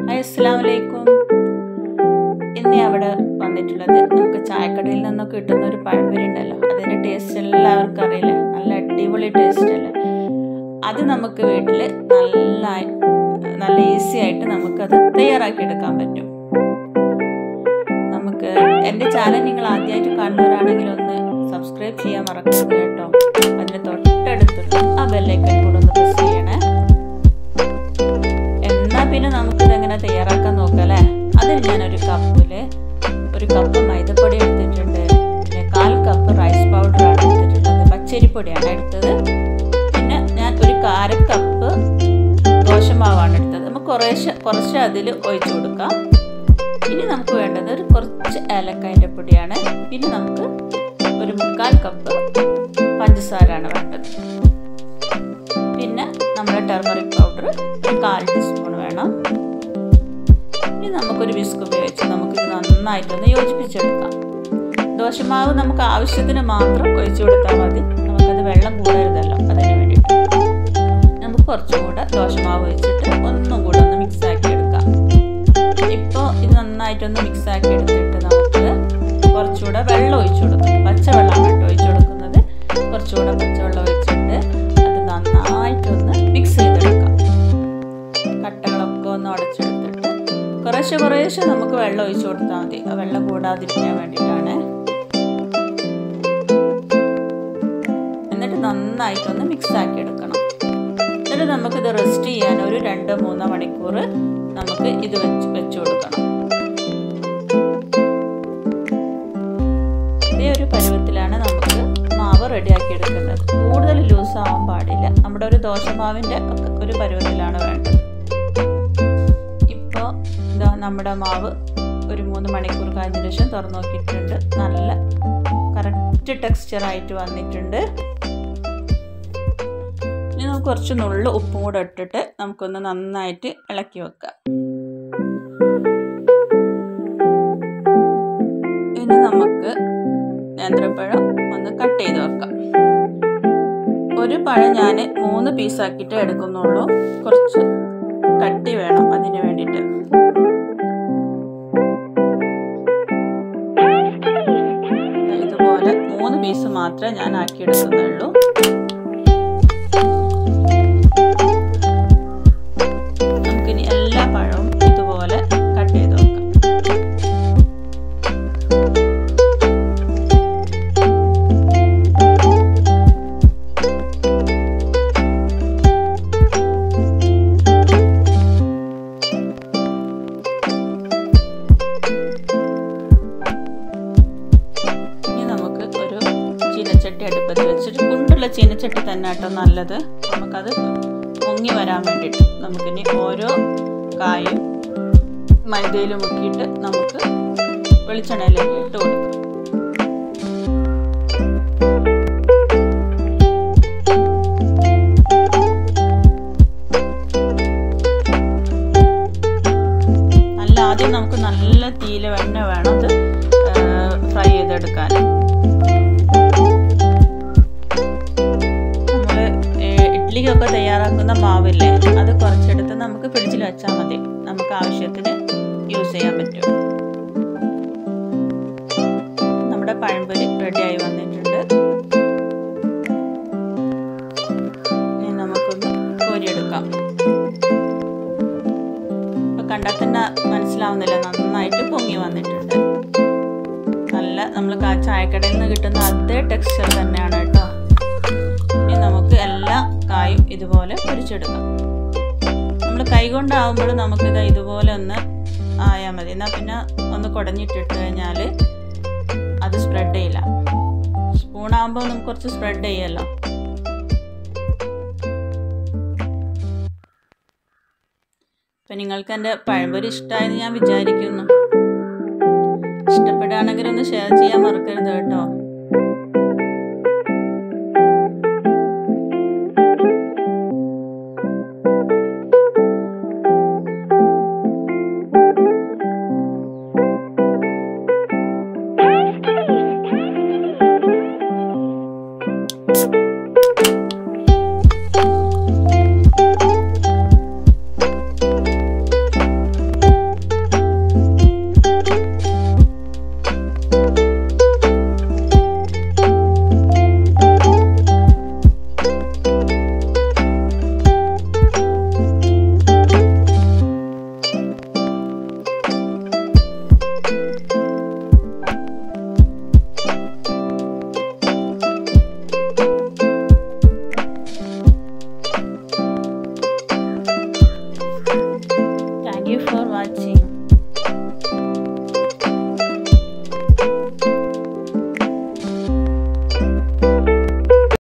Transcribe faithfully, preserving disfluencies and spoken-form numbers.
Hi, അസ്സലാമു അലൈക്കും. ഇന്ന് അവിടെ വന്നിട്ടുള്ളത് നമുക്ക് ചായക്കടയിൽ നിന്നൊക്കെ കിട്ടുന്ന ഒരു പഴംപൊരി ഉണ്ടല്ലോ, അതിൻ്റെ ടേസ്റ്റ് എല്ലാവർക്കും അറിയില്ലേ, നല്ല അടിപൊളി ടേസ്റ്റ് അല്ലേ. അത് നമുക്ക് വീട്ടിൽ നല്ല നല്ല ഈസി ആയിട്ട് നമുക്കത് തയ്യാറാക്കിയെടുക്കാൻ പറ്റും. നമുക്ക് എൻ്റെ ചാനൽ നിങ്ങൾ ആദ്യമായിട്ട് കാണുന്നവരാണെങ്കിൽ ഒന്ന് സബ്സ്ക്രൈബ് ചെയ്യാൻ മറക്കരുത് കേട്ടോ. അതിന് തൊട്ടടുത്തുള്ള ആ ബെല്ലൈക്കൺ കൂടെ ഒന്ന് പ്രസ് ചെയ്യണേ. എന്നാൽ പിന്നെ നമുക്കിതെങ്ങനെ തയ്യാറാക്കാൻ നോക്കാം അല്ലേ. അതിന് ഞാനൊരു കപ്പിൽ ഒരു കപ്പ് മൈദപ്പൊടി എടുത്തിട്ടുണ്ട്, പിന്നെ കാൽ കപ്പ് റൈസ് പൗഡറാണ് എടുത്തിട്ടുള്ളത്, പച്ചരിപ്പൊടിയാണ് എടുത്തത്. പിന്നെ ഞാൻ ഒരു കാര കപ്പ് ദോശമാവാണ് എടുത്തത്. നമുക്ക് കുറേശ്ശെ കുറച്ച് അതിൽ ഒഴിച്ചു കൊടുക്കാം. ഇനി നമുക്ക് വേണ്ടത് ഒരു കുറച്ച് ഏലക്കായൻ്റെ പൊടിയാണ്. പിന്നെ നമുക്ക് ഒരു മുക്കാൽ കപ്പ് പഞ്ചസാരയാണ് വേണ്ടത്. പിന്നെ നമ്മുടെ ടർമറിക് പൗഡർ ഒരു കാൽ ടീസ്പൂൺ വേണം. ഇനി നമുക്കൊരു വിസ്ക് ഉപയോഗിച്ച് നമുക്കിത് നന്നായിട്ടൊന്ന് യോജിപ്പിച്ചെടുക്കാം. ദോശമാവ് നമുക്ക് ആവശ്യത്തിന് മാത്രം ഒഴിച്ചു കൊടുത്താൽ മതി, നമുക്കത് വെള്ളം കൂടരുതല്ലോ. അതിന് വേണ്ടിയിട്ട് നമുക്ക് കുറച്ചുകൂടെ ദോശമാവ് ഒഴിച്ചിട്ട് ഒന്നും കൂടെ ഒന്ന് മിക്സ് ആക്കി എടുക്കാം. ഇപ്പോൾ ഇത് നന്നായിട്ടൊന്ന് മിക്സ് ആക്കി എടുത്തിട്ട് നമുക്ക് കുറച്ചുകൂടെ വെള്ളം ഒഴിച്ചു കൊടുക്കാം. പച്ചവെള്ളമാണ് കേട്ടോ ഒഴിച്ചു കൊടുക്കുന്നത്. കുറച്ചുകൂടെ പച്ചവെള്ളം ഒഴിച്ചിട്ട് അത് നന്നായിട്ടൊന്ന് മിക്സ് ചെയ്തെടുക്കാം. കട്ടകളൊക്കെ ഒന്ന് ഉടച്ചെടുത്തിട്ട് കുറേശ്ശെ കുറേശ്ശെ നമുക്ക് വെള്ളം ഒഴിച്ചു കൊടുത്താൽ മതി, ആ വെള്ളം കൂടാതിരിക്കാൻ വേണ്ടിയിട്ടാണ്. എന്നിട്ട് നന്നായിട്ടൊന്ന് മിക്സ് ആക്കി എടുക്കണം. എന്നിട്ട് നമുക്കിത് റെസ്റ്റ് ചെയ്യാൻ ഒരു രണ്ടോ മൂന്നോ മണിക്കൂർ നമുക്ക് ഇത് വെച്ച് വെച്ചു കൊടുക്കണം. ഇതേ ഒരു പരുവത്തിലാണ് നമുക്ക് മാവ് റെഡിയാക്കി എടുക്കേണ്ടത്. കൂടുതൽ ലൂസ് ആവാൻ പാടില്ല. നമ്മുടെ ഒരു ദോശമാവിൻ്റെ ഒരു പരുവത്തിലാണ് വേണ്ടത്. ഇപ്പോൾ ഇതാ നമ്മുടെ മാവ് ഒരു മൂന്ന് മണിക്കൂർ കഴിഞ്ഞ ശേഷം തുറന്നു നോക്കിയിട്ടുണ്ട്. നല്ല കറക്റ്റ് ടെക്സ്ചറായിട്ട് വന്നിട്ടുണ്ട്. ഇനി നമുക്ക് കുറച്ച് നുള്ളു ഉപ്പും കൂടെ ഇട്ടിട്ട് നമുക്കൊന്ന് നന്നായിട്ട് ഇളക്കി വെക്കാം. ഇനി നമുക്ക് നേന്ത്രപ്പഴം ഒന്ന് കട്ട് ചെയ്ത് വെക്കാം. ഒരു പഴം ഞാൻ മൂന്ന് പീസാക്കിയിട്ട് എടുക്കുന്നുള്ളൂ. കുറച്ച് കട്ടി വേണം അതിന് വേണ്ടിയിട്ട്. ഇതുപോലെ മൂന്ന് പീസ് മാത്രമേ ഞാൻ ആക്കിയെടുക്കുന്നുള്ളൂ. നമുക്കിനി എല്ലാ പഴവും ഇതുപോലെ കട്ട് ചെയ്ത് വെക്കാം. ചീനച്ചട്ടി അടുപ്പത്ത് വെച്ചിട്ട്, കുണ്ടുള്ള ചീനച്ചട്ടി തന്നെ കേട്ടോ നല്ലത്, നമുക്കത് പൊങ്ങി വരാൻ വേണ്ടിയിട്ട്. നമുക്കിനി ഓരോ കായും മൈദയിൽ മുക്കിയിട്ട് നമുക്ക് വെളിച്ചെണ്ണയിലേക്ക് ഇട്ട് കൊടുക്കാം. നല്ല ആദ്യം നമുക്ക് നല്ല തീയില എണ്ണ വേണം അത് ഫ്രൈ ചെയ്തെടുക്കാൻ. ഇഡ്ഡലിക്കൊക്കെ തയ്യാറാക്കുന്ന മാവില്ലേ, അത് കുറച്ചെടുത്ത് നമുക്ക് ഫ്രിഡ്ജിൽ വെച്ചാൽ മതി, നമുക്ക് ആവശ്യത്തിന് യൂസ് ചെയ്യാൻ പറ്റും. നമ്മുടെ പഴംപൊരി റെഡിയായി വന്നിട്ടുണ്ട്. ഇനി നമുക്കൊന്ന് കോരിയെടുക്കാം. ഇപ്പം കണ്ടാൽ തന്നെ മനസ്സിലാവുന്നില്ല, നന്നായിട്ട് പൊങ്ങി വന്നിട്ടുണ്ട്. നല്ല നമ്മൾ ചായക്കടയിൽ നിന്ന് കിട്ടുന്ന അതേ ടെക്സ്ചർ തന്നെയാണ് കേട്ടോ. ഇനി നമുക്ക് എല്ലാ കായും ഇതുപോലെ പൊരിച്ചെടുക്കാം. നമ്മൾ കൈ കൊണ്ടാവുമ്പോൾ നമുക്കിത് ഇതുപോലെ ഒന്ന് ആയാൽ മതി. എന്നാൽ പിന്നെ ഒന്ന് കുടഞ്ഞിട്ടിട്ട് കഴിഞ്ഞാൽ അത് സ്പ്രെഡ് ചെയ്യില്ല. സ്പൂണാകുമ്പോൾ നമുക്ക് കുറച്ച് സ്പ്രെഡ് ചെയ്യല്ലോ. അപ്പം നിങ്ങൾക്ക് എൻ്റെ പഴംപൊരി ഇഷ്ടമായെന്ന് ഞാൻ വിചാരിക്കുന്നു. ഇഷ്ടപ്പെടുകയാണെങ്കിൽ ഒന്ന് ഷെയർ ചെയ്യാൻ മറക്കരുത് കേട്ടോ. You for watching.